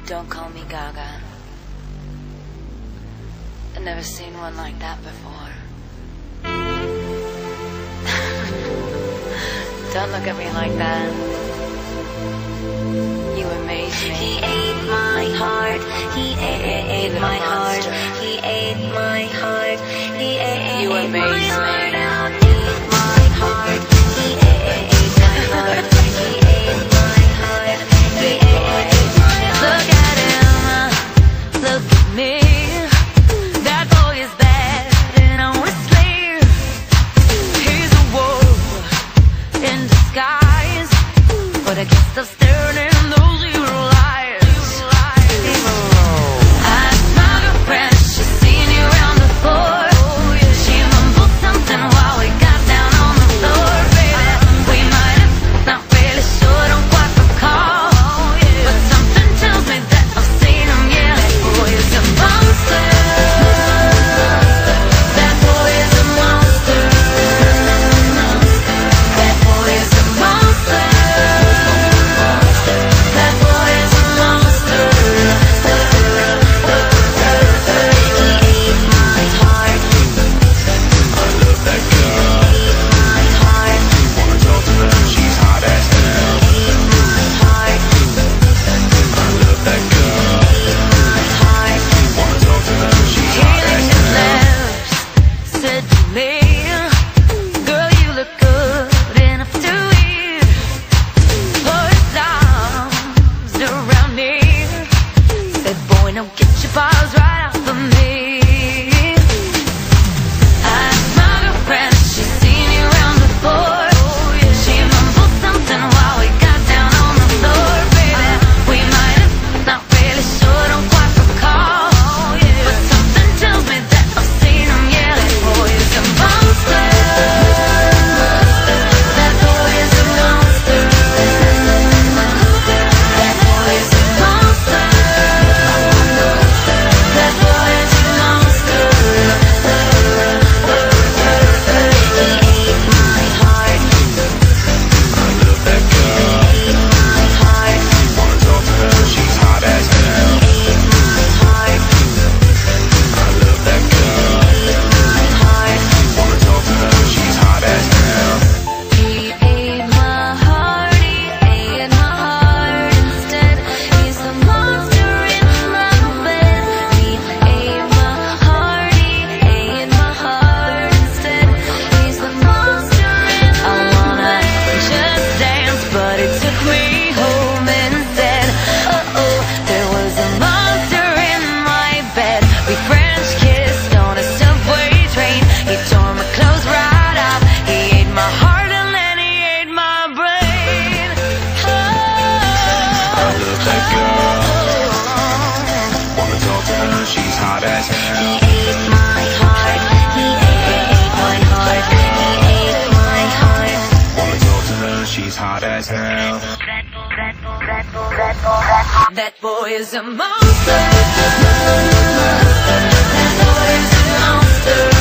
Don't call me Gaga. I've never seen one like that before. Don't look at me like that. You amaze me. He ate my heart. He ate my heart. He ate my heart. He ate You amaze my me. heart out. Ate my heart. He ate my heart. He ate my heart. He ate my heart. Look at him. Look at me. That boy is bad and honestly, he's a wolf in disguise. But I guess I've stared in those evil eyes. I smell your friend, she's seen you around the floor. She mumbled something while we got down on the floor, baby. We might have, not really sure, don't quite recall. But something tells me that I've seen him, yeah. That boy is a monster. That boy is a monster. That boy is a monster. That boy is a monster. He ate my heart. I love that girl. My heart. Wanna talk to her, she's hot as hell. My heart. I love that girl. My heart. Wanna talk to her, she's He hot as licked his hell. lips, said to me, girl, you look good enough to eat. Put his arms around me, said, boy, now get your paws right off of me. I my girlfriend, she's seen you around before. She mumbled something while we got down on the floor, baby. We might have, not really sure, don't quite recall. But something tells me that I've seen him, yeah. That boy is a monster. That boy is a monster. That boy is a monster. That boy is a monster. He ate my heart. I love that girl. My heart. Wanna talk to her, she's hot as hell. Ate my heart. I love that girl. My heart. Wanna talk to her, she's hot as hell. He ate my heart, he ate my heart instead. He's a monster in my bed. He ate my heart, he ate my heart instead. He's the monster in my bed. I wanna just dance, but it took me home instead. Uh-oh, there was a monster in my bed. We French kissed on a subway train. He tore my clothes right off. He ate my heart and then he ate my brain. I love that girl. Wanna talk to her, she's hot as He hell. ate my heart. He ate my heart. He ate my heart. Wanna talk to her, she's hot as hell. That boy is a monster. That boy is a monster.